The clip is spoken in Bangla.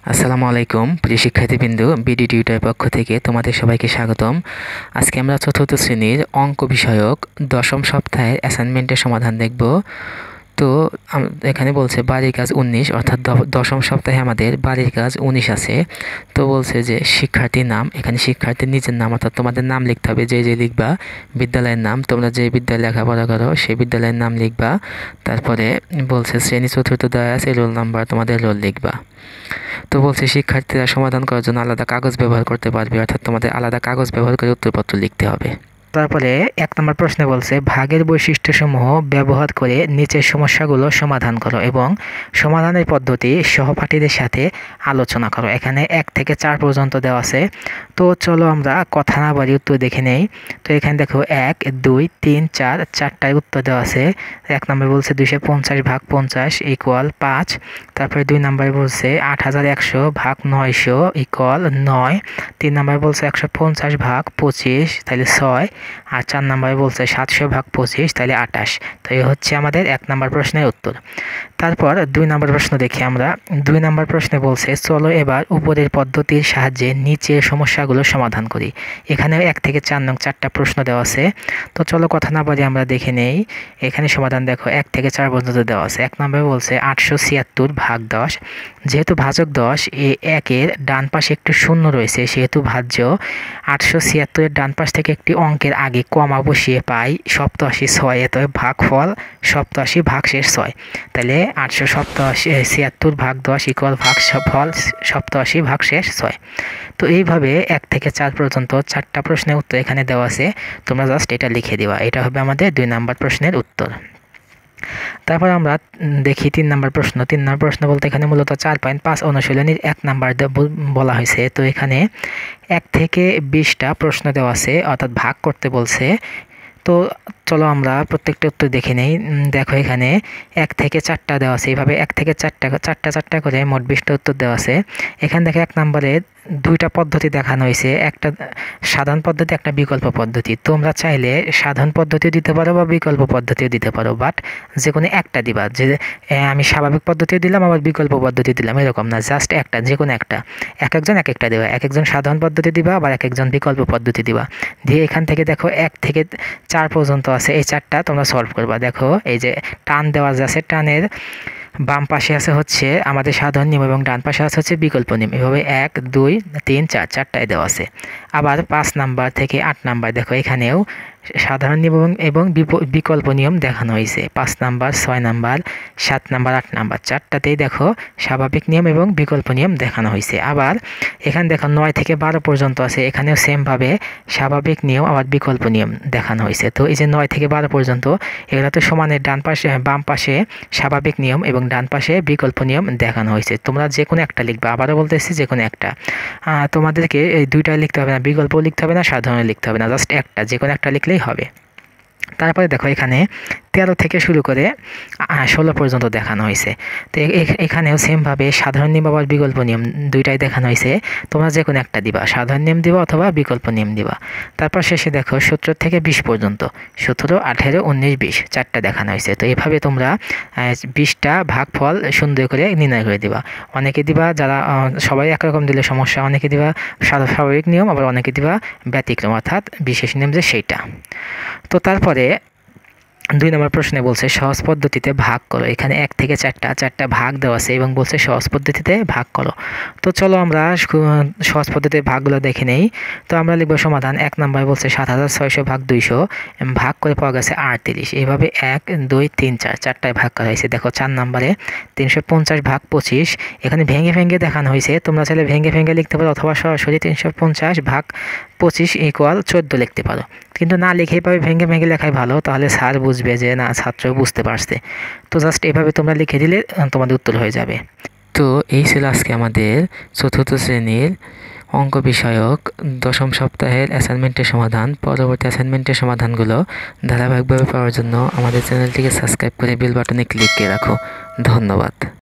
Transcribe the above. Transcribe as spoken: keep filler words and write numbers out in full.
আসসালামু আলাইকুম প্রিয় শিক্ষার্থীবৃন্দু, বিডি টিউটরের পক্ষ থেকে তোমাদের সবাইকে স্বাগতম। আজকে আমরা চতুর্থ শ্রেণীর অঙ্ক বিষয়ক দশম সপ্তাহের অ্যাসাইনমেন্টের সমাধান দেখব। তো এখানে বলছে বাড়ির কাজ উনিশ, অর্থাৎ দশম সপ্তাহে আমাদের বাড়ির কাজ উনিশ আছে। তো বলছে যে শিক্ষার্থীর নাম, এখানে শিক্ষার্থীর নিজের নাম অর্থাৎ তোমাদের নাম লিখতে হবে, যে যে লিখবা বিদ্যালয়ের নাম, তোমরা যে বিদ্যালয়ে লেখাপড়া করো সেই বিদ্যালয়ের নাম লিখবা। তারপরে বলছে শ্রেণী চতুর্থ দেওয়া আছে, রোল নাম্বার তোমাদের রোল লিখবা। তো বলছে শিক্ষার্থীরা সমাধান করার জন্য আলাদা কাগজ ব্যবহার করতে পারবে, অর্থাৎ তোমাদের আলাদা কাগজ ব্যবহার করে উত্তরপত্র লিখতে হবে। তারপরে এক নম্বর প্রশ্নে বলছে ভাগের বৈশিষ্ট্যসমূহ ব্যবহার করে নিচের সমস্যাগুলো সমাধান করো এবং সমাধানের পদ্ধতি সহপাঠীদের সাথে আলোচনা করো। এখানে এক থেকে চার পর্যন্ত দেওয়া আছে। তো চলো আমরা কথা না বাড়ি উত্তর দেখে নেই। তো এখানে দেখো এক দুই তিন চার চারটায় উত্তর দেওয়া আছে। এক নম্বর বলছে দুইশো পঞ্চাশ ভাগ পঞ্চাশ ইকুয়াল পাঁচ। তারপরে দুই নম্বরে বলছে আট হাজার একশো ভাগ নয়শো ইকুয়াল নয়। তিন নম্বরে বলছে একশো পঞ্চাশ ভাগ পঁচিশ তাহলে ছয়। আর চার নম্বরে বলছে সাতশো ভাগ পঁচিশ তাহলে আটাশ। তো এই হচ্ছে আমাদের এক নম্বর প্রশ্নের উত্তর। তারপর দুই নম্বর প্রশ্ন দেখি আমরা। দুই নম্বর প্রশ্নে বলছে চলো এবার উপরের পদ্ধতির সাহায্যে নিচের সমস্যাগুলো সমাধান করি। এখানে এক থেকে চার নং চারটা প্রশ্ন দেওয়া আছে। তো চলো কথা না বলে আমরা দেখে নেই। এখানে সমাধান দেখো এক থেকে চার পর্যন্ত দেওয়া আছে। এক নম্বরে বলছে আটশো ছিয়াত্তর ভাগ দশ। যেহেতু ভাজক দশ এ একের ডান পাশে একটু শূন্য রয়েছে, সেহেতু ভাজ্য আটশো ছিয়াত্তরের ডান পাশ থেকে একটি অঙ্কের আগে কমা বসিয়ে পাই সপ্তআশি ছয়, এত ভাগফল সপ্তআশি ভাগশেষ ছয়। তাহলে আটশো সপ্তআশি ছিয়াত্তর ভাগ দশ ইকুয়াল ভাগ ফল সপ্তআশি ভাগশেষ ছয়। তো এইভাবে এক থেকে চার পর্যন্ত চারটা প্রশ্নের উত্তর এখানে দেওয়া আছে। তোমরা জাস্ট এটা লিখে দিবা, এটা হবে আমাদের দুই নাম্বার প্রশ্নের উত্তর। তারপর আমরা দেখি তিন নম্বর প্রশ্ন। তিন নম্বর প্রশ্ন বলতে এখানে মূলত চার পয়েন্ট পাঁচ অনুশীলনীর এক নাম্বার বলা হয়েছে। তো এখানে এক থেকে বিশটা প্রশ্ন দেওয়া আছে, অর্থাৎ ভাগ করতে বলছে। তো চলো আমরা প্রত্যেকটা উত্তর দেখে নেই। দেখো এখানে এক থেকে চারটা দেওয়া আছে, এইভাবে এক থেকে চারটা চারটা চারটা করে মোট বিশটা উত্তর দেওয়া আছে। এখানে দেখো এক নম্বরে দুইটা পদ্ধতি দেখানো হয়েছে, একটা সাধারণ পদ্ধতি একটা বিকল্প পদ্ধতি। তোমরা চাইলে সাধারণ পদ্ধতিও দিতে পারো বা বিকল্প পদ্ধতিও দিতে পারো, বাট যে কোনো একটা দিবা। যে আমি স্বাভাবিক পদ্ধতিও দিলাম আবার বিকল্প পদ্ধতি দিলাম এরকম না, জাস্ট একটা, যে কোনো একটা। এক একজন এক একটা দেবা, এক একজন সাধারণ পদ্ধতি দিবা আবার এক একজন বিকল্প পদ্ধতি দিবা। দিয়ে এখান থেকে দেখো এক থেকে চার পর্যন্ত আছে, এই চারটা তোমরা সলভ করবা। দেখো এই যে টান দেওয়া আছে, টানের বাম পাশে আছে হচ্ছে আমাদের সাধারণ নিয়ম এবং ডান পাশে আছে হচ্ছে বিকল্প নিয়ম। এভাবে এক দুই তিন চার চারটায় দেওয়া আছে। আবার পাঁচ নাম্বার থেকে আট নাম্বার দেখো এখানেও সাধারণ নিয়ম এবং বিকল্প নিয়ম দেখানো হয়েছে। পাঁচ নাম্বার ছয় নাম্বার সাত নাম্বার আট নাম্বার চারটাতেই দেখো স্বাভাবিক নিয়ম এবং বিকল্প নিয়ম দেখানো হয়েছে। আবার এখানে দেখো নয় থেকে বারো পর্যন্ত আছে, এখানেও সেমভাবে স্বাভাবিক নিয়ম আবার বিকল্প নিয়ম দেখানো হয়েছে। তো এই যে নয় থেকে বারো পর্যন্ত এগুলো তো সমানের ডান পাশে বাম পাশে স্বাভাবিক নিয়ম এবং ডান পাশে বিকল্প নিয়ম দেখানো হয়েছে। তোমরা যে কোনো একটা লিখবে, আবারও বলতেছি যে কোনো একটা। তোমাদেরকে এই দুইটা লিখতে হবে না, বিকল্পও লিখতে হবে না, সাধারণ লিখতে হবে না, জাস্ট একটা, যে কোনো একটা লিখলেই হবে। তারপরে দেখো এখানে তেরো থেকে শুরু করে ষোলো পর্যন্ত দেখানো হয়েছে। তো এখানেও সেমভাবে সাধারণ নিয়ম আবার বিকল্প নিয়ম দুইটাই দেখানো হয়েছে। তোমরা যে কোনো একটা দিবা, সাধারণ নিয়ম দিবা অথবা বিকল্প নিয়ম দিবা। তারপর শেষে দেখো সতেরো থেকে বিশ পর্যন্ত, সতেরো আঠেরো উনিশ বিশ চারটা দেখানো হয়েছে। তো এভাবে তোমরা বিশটা ভাগফল সুন্দর করে নির্ণয় করে দিবা। অনেকে দিবা যারা সবাই একরকম দিলে সমস্যা, অনেকে দিবা স্বাভাবিক নিয়ম, আবার অনেকে দিবা ব্যতিক্রম অর্থাৎ বিশেষ নিয়ম যে সেইটা। তো তারপরে দুই নম্বর প্রশ্নে বলছে সহজ পদ্ধতিতে ভাগ করো। এখানে এক থেকে চারটা চারটা ভাগ দেওয়া আছে এবং বলছে সহজ পদ্ধতিতে ভাগ করো। তো চলো আমরা সহজ পদ্ধতিতে ভাগগুলো দেখে নেই। তো আমরা লিখব সমাধান। এক নম্বরে বলছে সাত হাজার ছয়শো ভাগ দুইশো ভাগ করে পাওয়া গেছে আটত্রিশ। এইভাবে এক দুই তিন চার চারটায় ভাগ করা হয়েছে। দেখো চার নম্বরে তিনশো পঞ্চাশ ভাগ পঁচিশ, এখানে ভেঙে ভেঙে দেখানো হয়েছে। তোমরা চাইলে ভেঙে ভেঙে লিখতে পারো অথবা সরাসরি তিনশো পঞ্চাশ ভাগ পঁচিশ ইকুয়াল চোদ্দো লিখতে পারো, কিন্তু না লিখেই পাবে ভেঙে ভেঙে লেখাই ভালো, তাহলে স্যার বুঝবে যে না ছাত্র বুঝতে পারছে। তো জাস্ট এভাবে তোমরা লিখে দিলে তোমাদের উত্তর হয়ে যাবে। তো এই ছিল আজকে আমাদের চতুর্থ শ্রেণীর অঙ্ক বিষয়ক দশম সপ্তাহের অ্যাসাইনমেন্টের সমাধান। পরবর্তী অ্যাসাইনমেন্টের সমাধানগুলো ধারাবাহিকভাবে পাওয়ার জন্য আমাদের চ্যানেলটিকে সাবস্ক্রাইব করে বেল বাটনে ক্লিক করে রাখো। ধন্যবাদ।